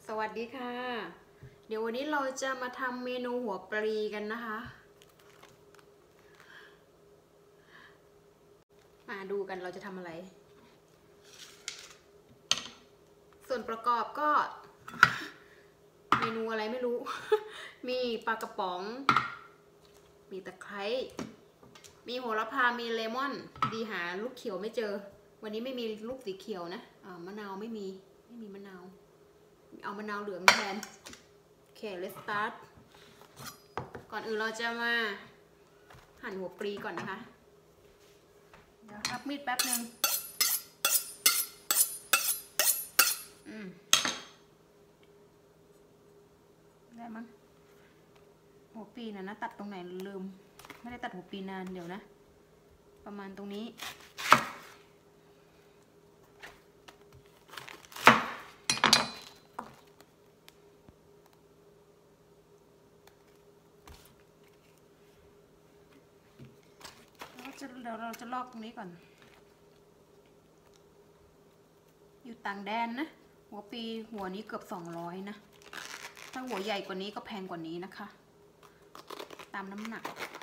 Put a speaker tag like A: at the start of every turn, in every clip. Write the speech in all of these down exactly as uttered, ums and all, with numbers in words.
A: สวัสดีค่ะเดี๋ยววันนี้เราจะมาทำเมนูหัวปลีกันนะคะมาดูกันเราจะทำอะไรส่วนประกอบก็เมนูอะไรไม่รู้ มีปลากระป๋องมีตะไคร้มีโหระพามีเลมอนดีหาลูกเขียวไม่เจอวันนี้ไม่มีลูกสีเขียวนะอ่ามะนาวไม่มีไม่มีมะนาวเอามะนาวเหลืองแทนโอเค let's start ก่อนอื่นเราจะมาหั่นหัวปลีก่อนนะคะเดี๋ยวรับมีดแป๊บนึงอืมได้มั้งหัวปลีนะนะตัดตรงไหนลืมไม่ได้ตัดหัวปลีนานเดี๋ยวนะประมาณตรงนี้เดี๋ยวเราจะลอกตรงนี้ก่อนอยู่ต่างแดนนะหัวปีหัวนี้เกือบสองร้อยนะถ้าหัวใหญ่กว่านี้ก็แพงกว่านี้นะคะตามน้ำหนัก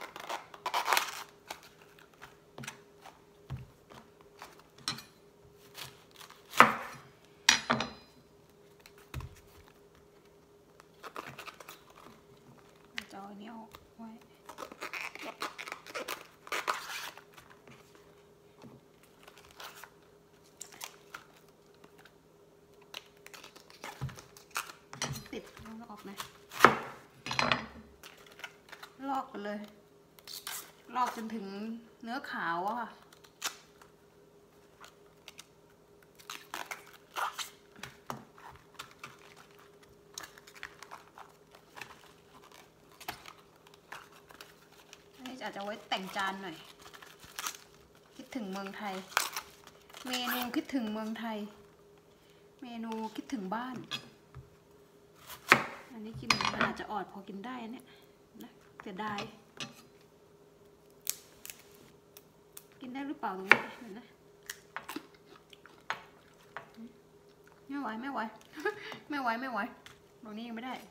A: จะเอาอันนี้ออกไว้ติดแล้วออกนะลอกไปเลยลอกจนถึงเนื้อขาวอะค่ะอันนี้อาจจะไว้แต่งจานหน่อยคิดถึงเมืองไทยเมนูคิดถึงเมืองไทยเมนูคิดถึงบ้านอันนี้กินมันอาจจะอ่อนพอกินได้เนี่ยนะเสียดายกินได้หรือเปล่าตรงนี้เห็นนะไม่ไหวไม่ไหว ไม่ไหวไม่ไหวตรงนี้ยังไม่ได้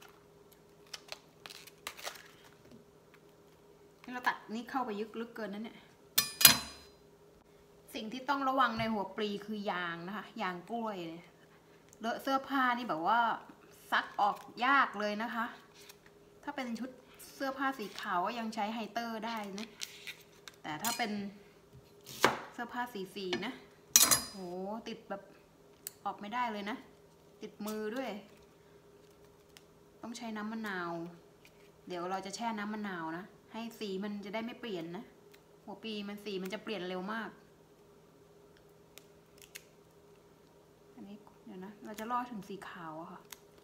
A: เราตัดนี้เข้าไปยึกลึกเกินนั่นเนี่ยสิ่งที่ต้องระวังในหัวปลีคือยางนะคะยางกล้วยเนี่ยเลอะเสื้อผ้านี่แบบว่าซักออกยากเลยนะคะถ้าเป็นชุดเสื้อผ้าสีขาวก็ยังใช้ไฮเตอร์ได้นะแต่ถ้าเป็นเสื้อผ้าสีสีนะโหติดแบบออกไม่ได้เลยนะติดมือด้วยต้องใช้น้ำมะนาวเดี๋ยวเราจะแช่น้ำมะนาวนะให้สีมันจะได้ไม่เปลี่ยนนะหัวปลีมันสีมันจะเปลี่ยนเร็วมากอันนี้เดี๋ยวนะเราจะลอกถึงสีขาวอะค่ะ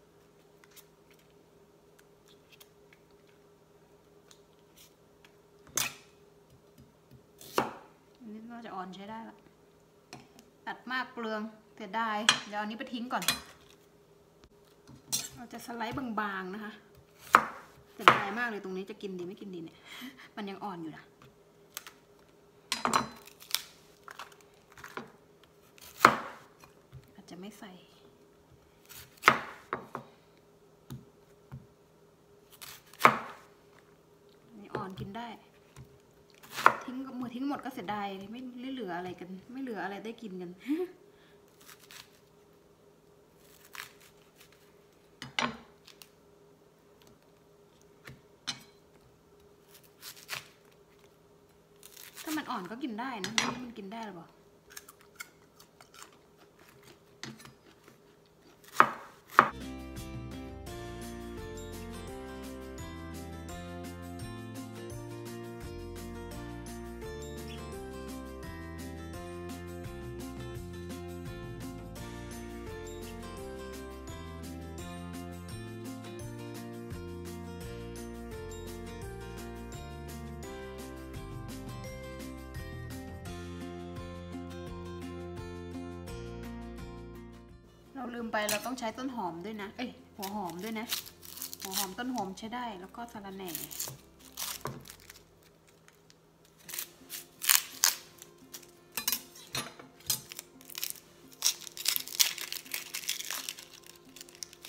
A: อันนี้ก็จะอ่อนใช้ได้ละตัดมากเปลืองเสียดายเดี๋ยวอันนี้ไปทิ้งก่อนเราจะสไลด์บางๆนะคะเสียดายมากเลยตรงนี้จะกินดีไม่กินดีเนี่ยมันยังอ่อนอยู่นะอาจจะไม่ใส่นี่อ่อนกินได้ทิ้งมือทิ้งหมดก็เสียดายไม่ไม่เหลืออะไรกันไม่เหลืออะไรได้กินกันถ้ามันอ่อนก็กินได้นะมันกินได้หรือเปล่าเราลืมไปเราต้องใช้ต้นหอมด้วยนะเอ้ยหัวหอมด้วยนะหัวหอมต้นหอมใช้ได้แล้วก็สะระแหน่ ถ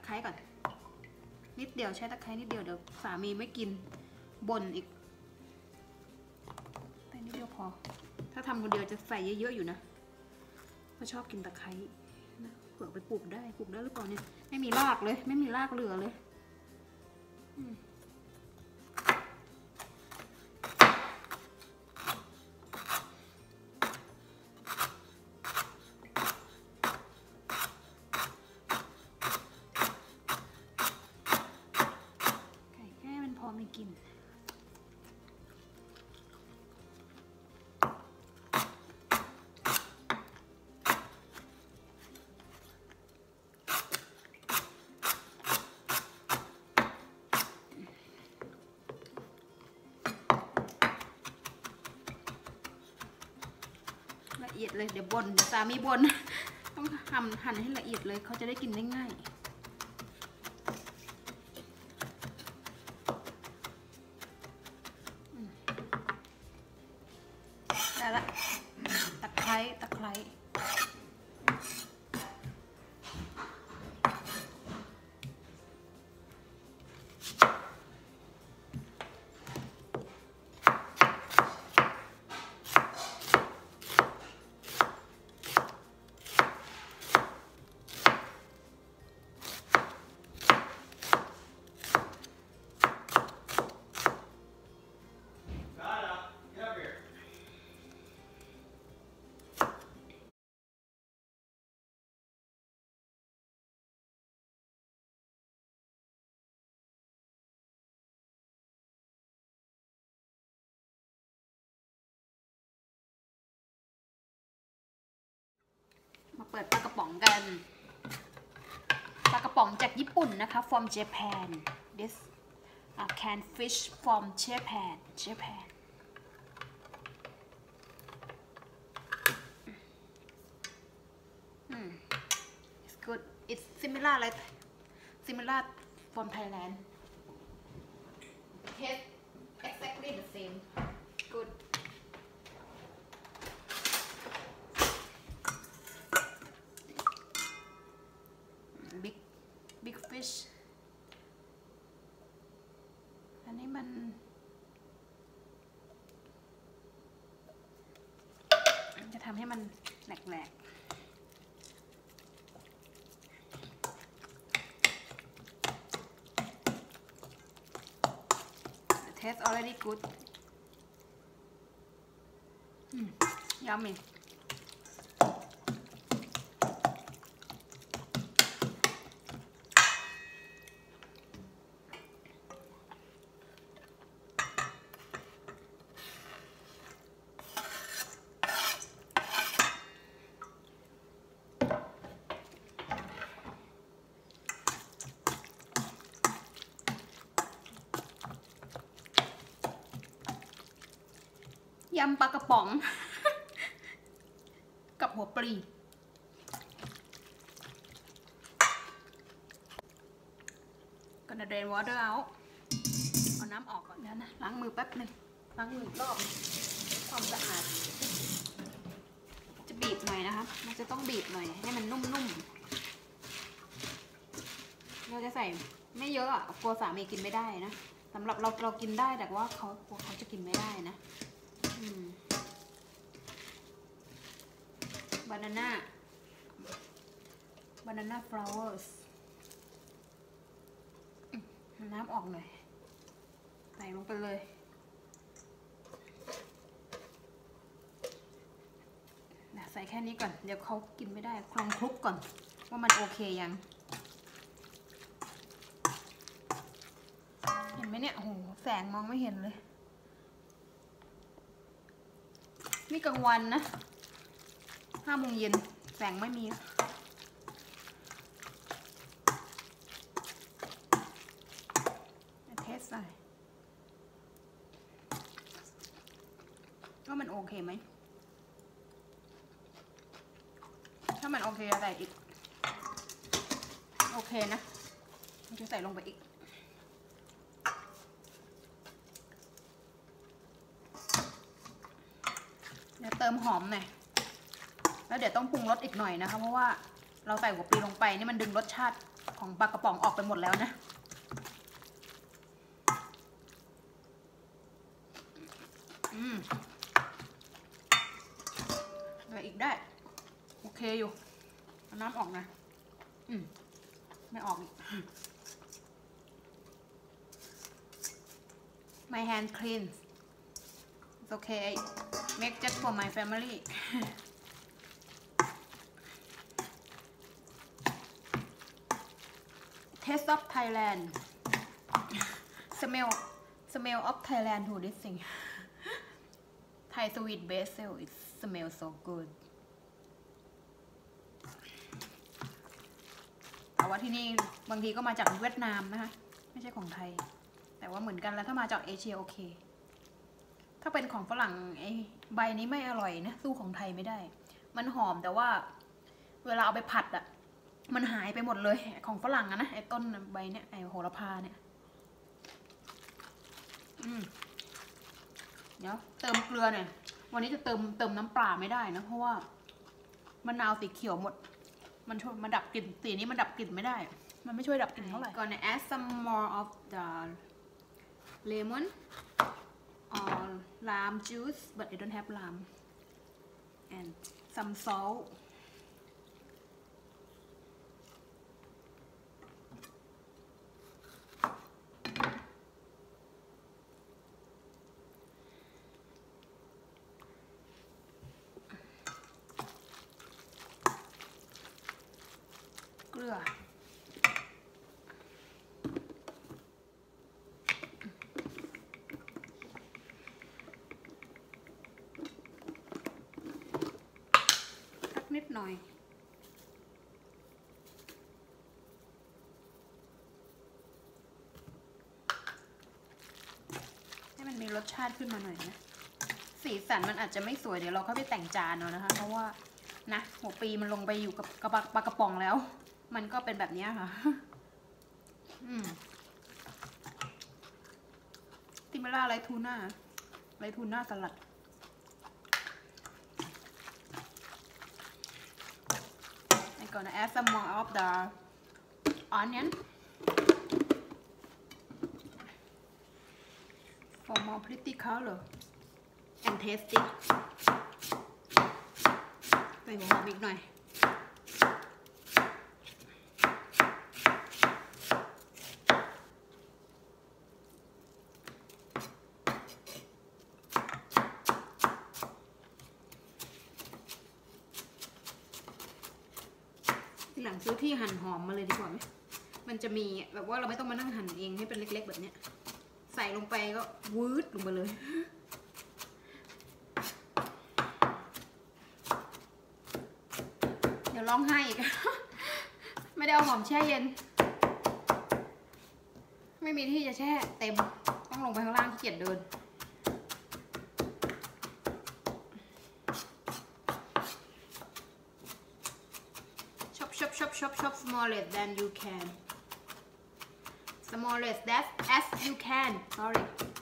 A: ไคร้ก่อนนิดเดียวใช้ตะไคร้นิดเดียวเดี๋ยวสามีไม่กินบ่นอีกแต่นิดเดียวพอถ้าทำคนเดียวจะใส่เยอะๆอยู่นะเพราะชอบกินตะไคร้นะเผื่อไปปลูกได้ปลูกได้หรือเปล่าเนี่ยไม่มีรากเลยไม่มีรากเหลือเลยไม่กินละเอียดเลยเดี๋ยวบนเดี๋ยวสามีบนต้องหั่นหั่นให้ละเอียดเลยเขาจะได้กินได้ง่ายได้ละตะไคร้ตะไคร้มาเปิดปลากระป๋องกันปลากระป๋องจากญี่ปุ่นนะคะ from Japan this uh, canned fish from Japan Japan mm. it's good it's similar like similar from Thailand taste exactly the same good big big fish อันนี้มันจะทำให้มันแหลกๆ The taste already good mm, yummyยำปลากระป๋อง กับหัวปลีก็จะ drain water out เอาน้ำออกก่อนนะนะล้างมือแป๊บหนึ่งล้างมืออีกรอบความสะอาดจะบีบหน่อยนะคะมันจะต้องบีบหน่อยให้มันนุ่มๆเราจะใส่ไม่เยอะอ่ะกลัวสามีกินไม่ได้นะสำหรับเราเรากินได้แต่ว่าเขากลัวเขาจะกินไม่ได้นะบานาน่าบานาน่าฟลาวเวอร์สน้ำออกหน่อยใส่ลงไปเลยใส่แค่นี้ก่อนเดี๋ยวเขากินไม่ได้ลองคลุกก่อนว่ามันโอเคยังเห็นไหมเนี่ยโอ้โหแสงมองไม่เห็นเลยนี่กลางวันนะห้าโมงเย็นแสงไม่มีเทสใส่ว่ามันโอเคไหมถ้ามันโอเคใส่อีกโอเคนะมันจะใส่ลงไปอีกเดี๋ยวเติมหอมหน่อยแล้วเดี๋ยวต้องปรุงรสอีกหน่อยนะคะเพราะว่าเราใส่หัวปลีลงไปนี่มันดึงรสชาติของปลากระป๋องออกไปหมดแล้วนะอืมอะไรอีกได้โอเคอยู่เอาน้ำออกนะอืมไม่ออกอีก My hand clean it's okay make just for my family Taste of Thailand smell smell of Thailand to this thing Thai sweet basil it smells so good แต่ว่าที่นี่บางทีก็มาจากเวียดนามนะคะไม่ใช่ของไทยแต่ว่าเหมือนกันแล้วถ้ามาจากเอเชียโอเคถ้าเป็นของฝรั่งไอ้ใบนี้ไม่อร่อยนะสู้ของไทยไม่ได้มันหอมแต่ว่าเวลาเอาไปผัดอะมันหายไปหมดเลยของฝรั่งอะนะไอ้ต้นใบเนี่ยไอ้โหระพาเนี่ยอืมเดี๋ยวเติมเกลือหน่อยวันนี้จะเติมเติมน้ำปลาไม่ได้นะเพราะว่ามะนาวสีเขียวหมดมันช่วยมาดับกลิ่นสีนี้มันดับกลิ่นไม่ได้มันไม่ช่วยดับกลิ่นเท่าไหร่ก่อน add some more of the lemon or lime juice but I don't have lime and some saltเกลือสักนิดหน่อยให้มันมีรสชาติขึ้นมาหน่อยนะสีสันมันอาจจะไม่สวยเดี๋ยวเราเข้าไปแต่งจานเอานะคะเพราะว่านะหัวปีมันลงไปอยู่กับกระปลากระป๋องแล้วมันก็เป็นแบบนี้ค่ะอืมติมาล่าไรทูน่าไรทูน่าสลัดI'm gonna add some more of the onion for more pretty color and tasty ใส่หัวหอมอีกหน่อยทีหลังซื้อที่หั่นหอมมาเลยดีกว่าไหมมันจะมีแบบว่าเราไม่ต้องมานั่งหั่นเองให้เป็นเล็กๆแบบเนี้ยใส่ลงไปก็วืดลงมาเลยเดี๋ยวร้องไห้อีก ไม่ได้เอาหอมแช่เย็นไม่มีที่จะแช่เต็มต้องลงไปข้างล่างขี้เกียจเดินchop chop chop chop smallest than you can smallest that as you can sorry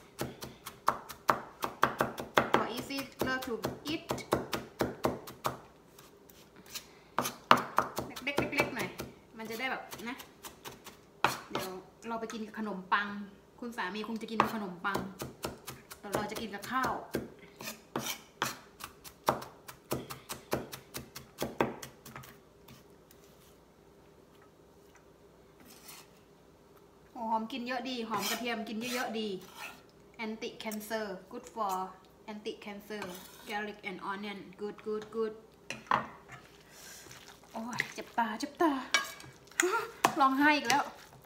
A: for easy to eat เล็กๆๆหน่อยมันจะได้แบบนะเดี๋ยวเราไปกินกับขนมปังคุณสามีคงจะกินกับขนมปังแต่เราจะกินกับข้าวหอมกินเยอะดีหอมกระเทียมกินเยอะๆดี anti cancer good for anti cancer garlic and onion good good good โอ้ยเจ็บตาเจ็บตาร้องไห้อีกแล้ว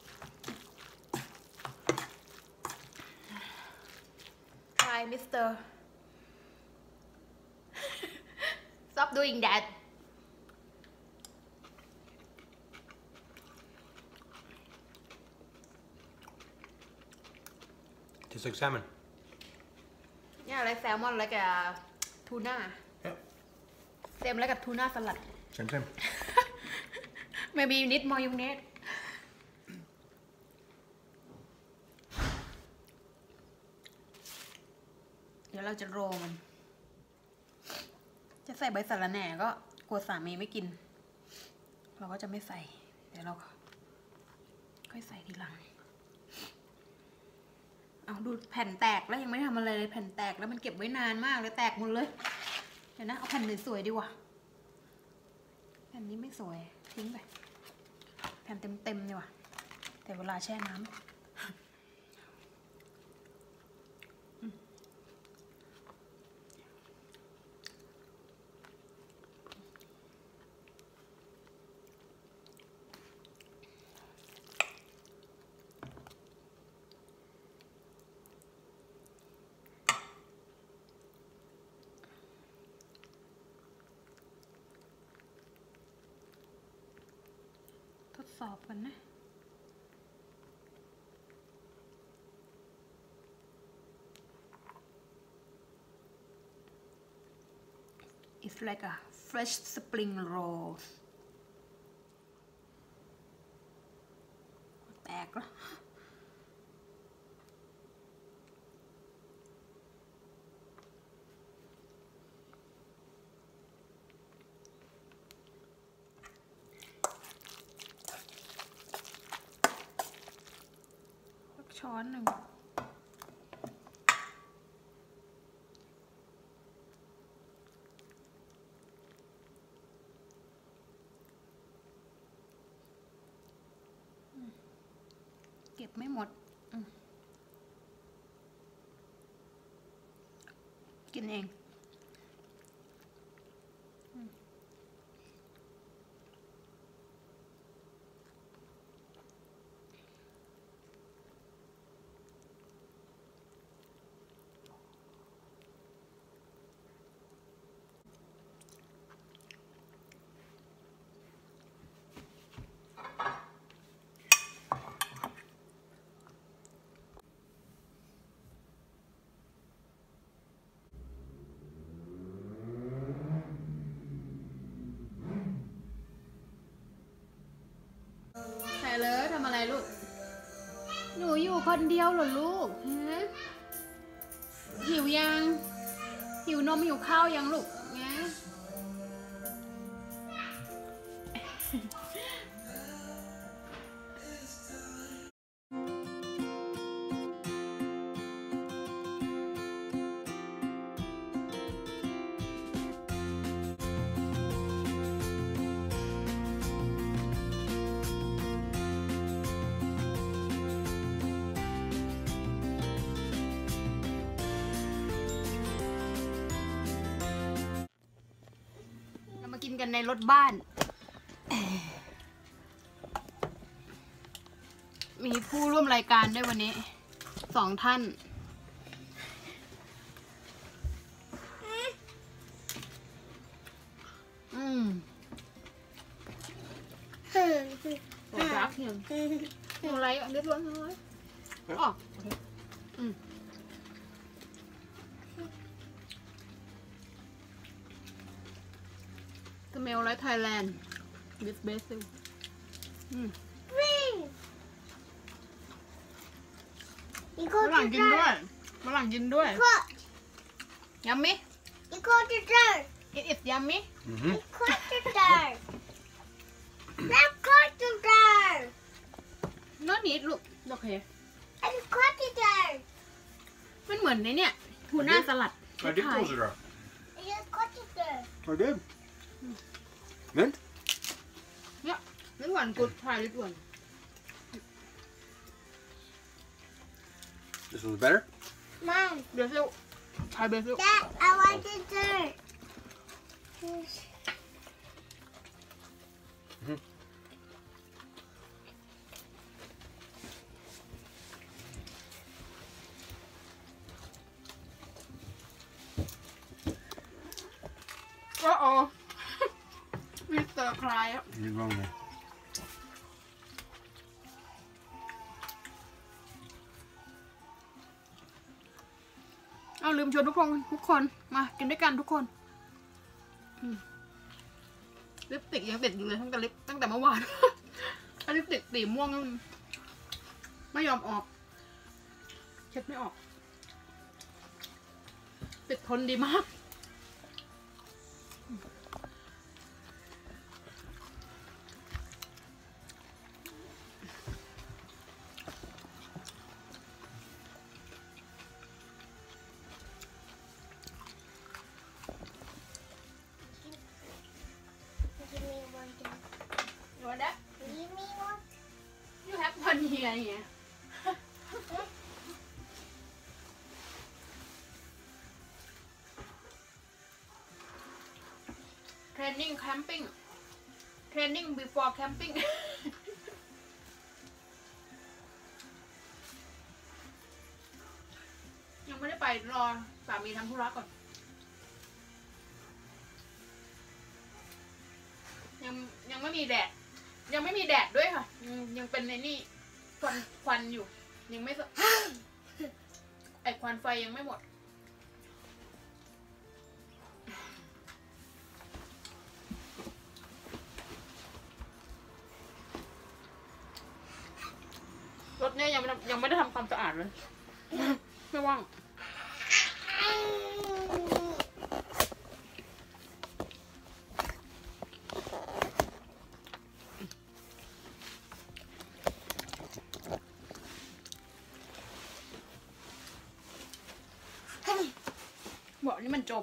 A: try mister stop doing that
B: Tastes like salmon.
A: Yeah, like salmon, like a tuna.
B: Yep.
A: Same like a tuna salad.
B: Same, same.
A: Maybe you need more mayonnaise. เดี๋ยวเราจะโรลมันจะใส่ใบสะระแหน่ก็กลัวสามีไม่กินเราก็จะไม่ใส่เดี๋ยวเราค่อยใส่ทีหลังเอาดูแผ่นแตกแล้วยังไม่ทำอะไรเลยแผ่นแตกแล้วมันเก็บไว้นานมากเลยแตกหมดเลยเดี๋ยวนะเอาแผ่นสวยๆดีกว่าแผ่นนี้ไม่สวยทิ้งไปแผ่นเต็มๆดีกว่าแต่เวลาแช่น้ำทดสอบกันนะIt's like a fresh spring roll แตกแล้วช้อนหนึ่งเก็บไม่หมดกินเองใส่เลยทำอะไรลูกหนูอยู่คนเดียวเหรอลูกฮะหิวยังหิวนมหิวข้าวยังลูกไงกินกันในรถบ้านมีผู้ร่วมรายการด้วยวันนี้สองท่านอืมโอ้รักยังยังไรอ่ะเดือดร้อนเลยอ๋อโอเคอืมSmell like Thailand with basil อืมฝรั่งกินด้วยฝรั่งกินด้วยยัมมี่
B: Equal to third.
A: it is yummy
B: Equal to third. Equal to third.
A: not need ลูกโอเค
B: Equal to third.
A: มันเหมือนในเนี่ยทูน่าสลัด
C: My dimples are up.
B: Equal to third.
C: Oh, good. Mint?
A: Yeah, this one good. Try this one.
C: This one's better?
B: Mom.
A: Basil. Try basil.
B: Dad, I want the third.
C: Mm-hmm.
A: Uh-oh. Mister Cry.
C: You're wrong there.
A: เอาลืมชวนทุกคนทุกคนมากินด้วยกันทุกคนลิปสติกยังติดอยู่เลยตั้งแต่ลิปตั้งแต่เมื่อวาน ลิปสติกสีม่วงไม่ยอมออกเช็ดไม่ออกติดทนดีมากอย่างเงี้ยเทรนนิ่งแคมปิ้งเทรนนิ่ง before camping ยังไม่ได้ไปรอสามีทำธุระก่อนยังยังไม่มีแดดยังไม่มีแดดด้วยค่ะยังยังเป็นในนี่ควันควันอยู่ยังไม่ ไอควันไฟยังไม่หมดรถเนี่ยยังไม่ทำยังไม่ได้ทำความสะอาดเลย ไม่ว่างเบาะนี่มันจม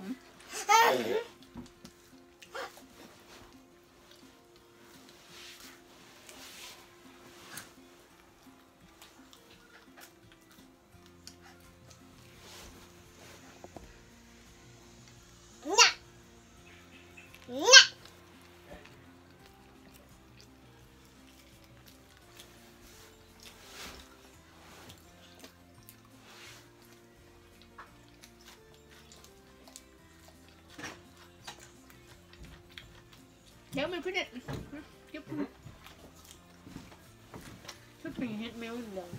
A: เดี๋ยวมันพิเศษยุบชุดเป็นเฮดเมลอยู่แล้ว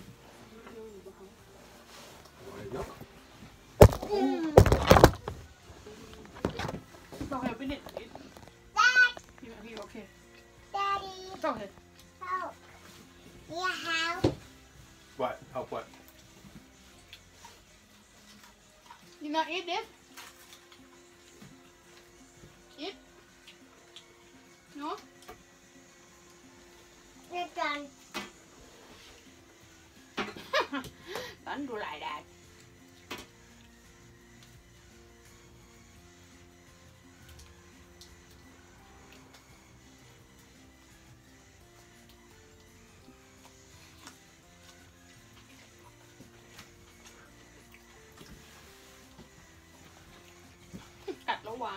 A: บอกให้พิเศษพี่พี่โอเค
B: Daddy,
A: โอเค
B: help. Yeah, how?
C: What? Help what?
A: You not eat this? Eat? No?
B: You're done.
A: ตันดูหลายแดดกัดแล้ววาง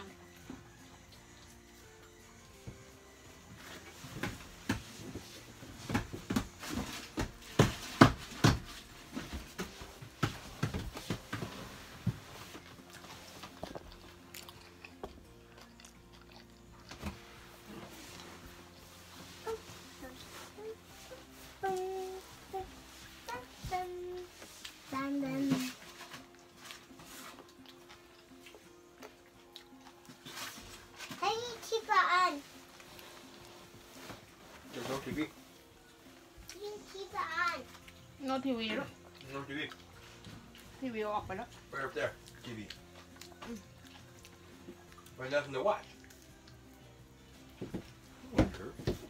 B: Dun, dun. How do you keep it on?
C: There's no T V.
B: You keep it on.
A: โนทีวีแล้ว
C: No T V.
A: ทีวีออกไปแล้ว
C: Right up there. T V. There's nothing to watch. Sure.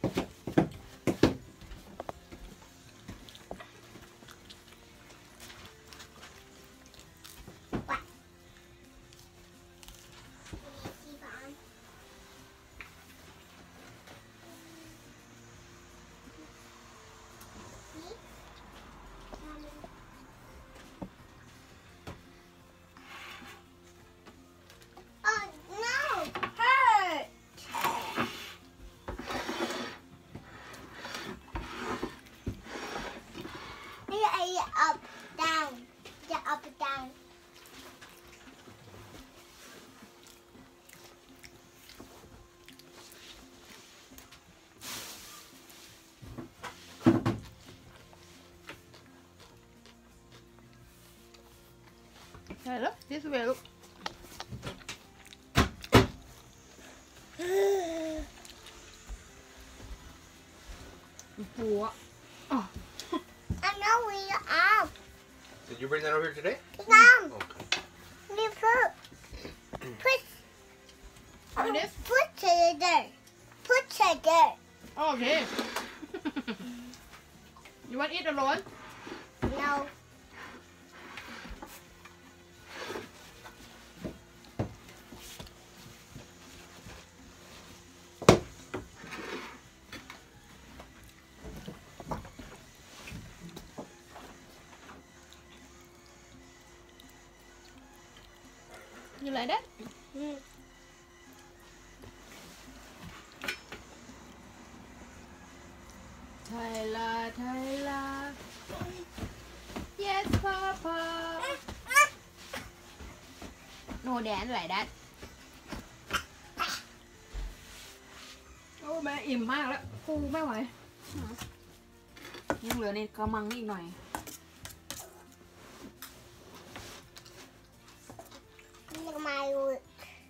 B: Keep it on. See? Um, Oh no! Hurt! Yeah, up, down. Yeah, up, down.
A: ใช่แล้วดิสเวลูกหัวอ๋อ
B: I know we are up.
C: Did you bring that over here today?
B: Mom,
C: Okay.
B: we put, put,
A: What is this?
B: put it there. Put it there.
A: โอเค You want eat alone?
B: No.
A: like that
B: Mm.
A: Tyler Tyler Yes Papa No dance like that โอ้แม่อิ่มมากแล้วฟูไม่ไหวยังเหลือในกระมังนี่อีกหน่อย
B: Look at my work.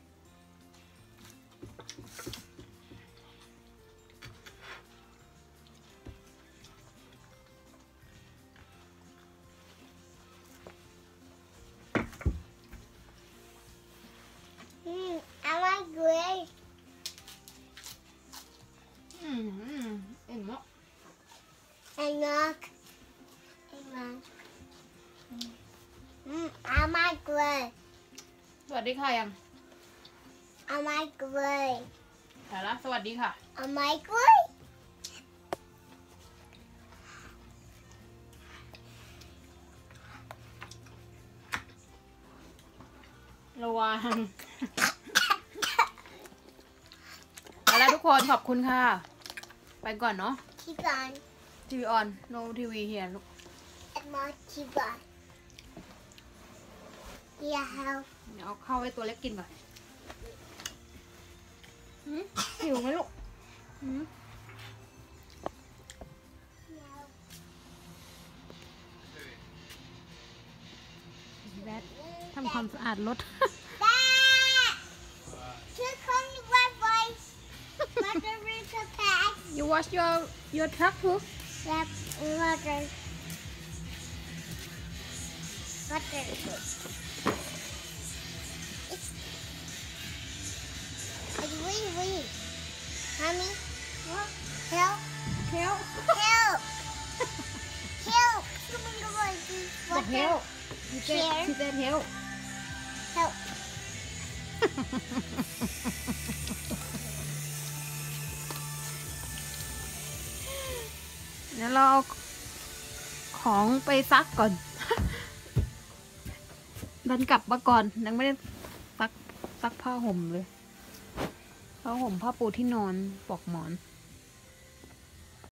B: Mm, I like gray.
A: อืมอืมอิ่มแล้ว
B: And look. And look. Mm, I like gray.
A: สวัสดีค่ะยัง
B: I like gray.
A: แต่ละสวัสดีค่ะ
B: I like gray.
A: ระวัง ไปแล้วทุกคนขอบคุณค่ะ ไปก่อนเนาะ
B: Keep on.
A: ทีวีออน no ทีวีเฮียลูก
B: And more keep on. Yeah, how?
A: เดี๋ยวเอาเข้าไว้ตัวเล็กกินก่อนหืมหิวไหมลูกหืม
B: No.
A: แบททำความสะอาดรถ
B: Dad! Click on the red voice. Mother reads a pack.
A: you wash your your truck too
B: Yep, mother. Mother. It's wee wee. Mommy, what? Help.
A: help
B: Help. Help. Come on, come on.
A: บอก help she said
B: Chair.
A: she said help
B: Help.
A: เดี๋ยวเราเอาของไปซักก่อน ดันกลับมาก่อนยังไม่ได้ซักซักผ้าห่มเลยผ้าห่มผ้าปูที่นอนปลอกหมอน